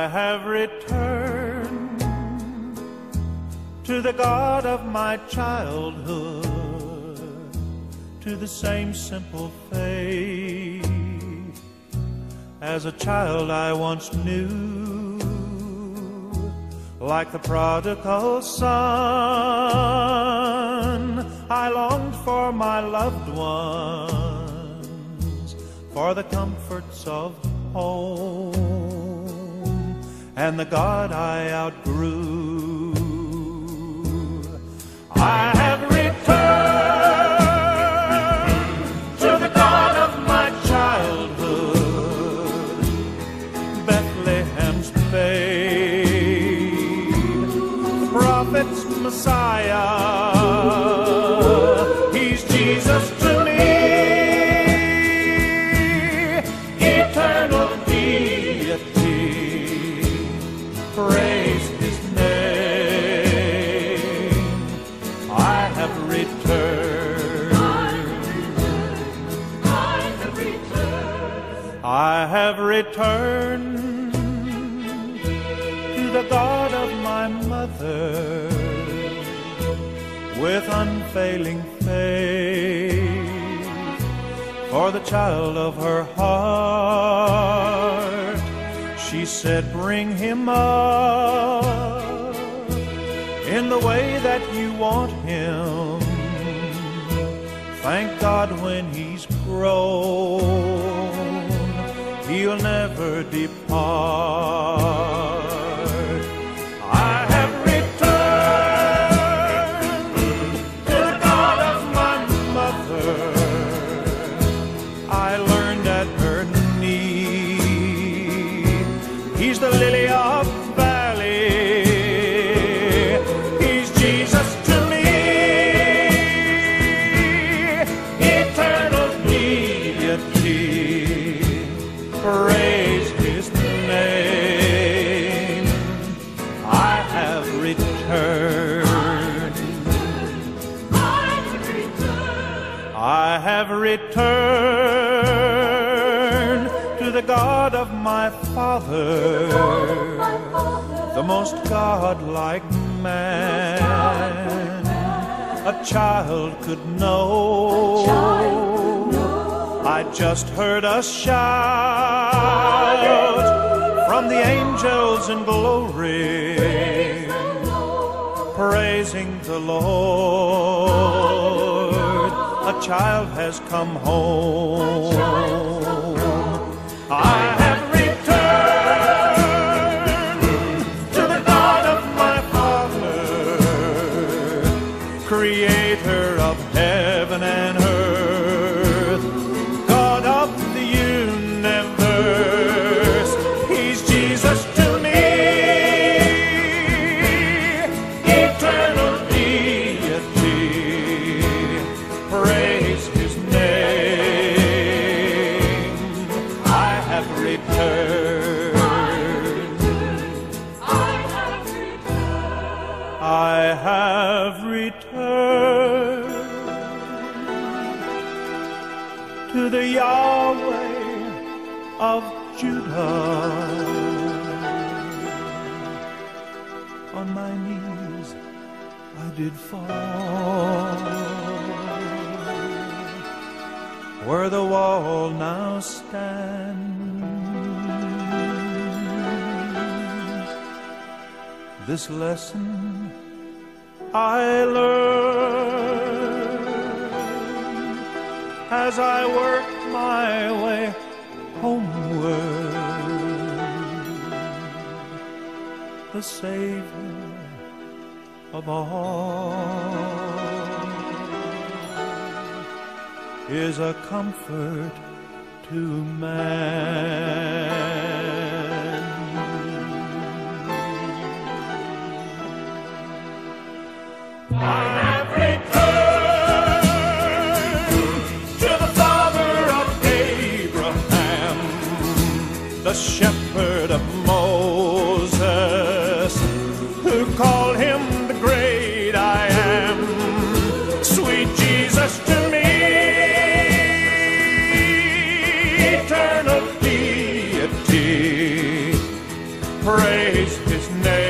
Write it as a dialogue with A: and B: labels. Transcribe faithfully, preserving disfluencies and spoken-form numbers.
A: have returned to the God of my childhood, to the same simple faith as a child I once knew. Like the prodigal son, I longed for my loved ones, for the comforts of home, and the God I outgrew. I have returned to the God of my childhood, Bethlehem's babe, prophet's Messiah. He's Jesus to me, eternal deity. Praise His name. I have returned. I have returned. I have returned to the God of my mother, with unfailing faith for the child of her heart. She said, bring him up in the way that you want him. Thank God when he's grown, he'll never depart. I have returned to the God of my mother. I learned at her knee, He's the lily of the valley. He's Jesus to me, eternal deity. Praise His name. I have returned. I have returned to the God of my father, the most godlike man a child could know. I just heard a shout from the angels in glory, praising the Lord. A child has come home. I have returned to the God of my father, creator of heaven and earth, God of the universe. He's Jesus to me, eternal deity. Praise His name. I have returned. I have returned to the Yahweh of Judah. On my knees I did fall, where the wall now stands. This lesson I learned as I worked my way homeward. The Savior of all is a comfort to man. I have returned to the Father of Abraham, the shepherd of Moses, who called him the great I am. Sweet Jesus to me, eternal deity. praise his name.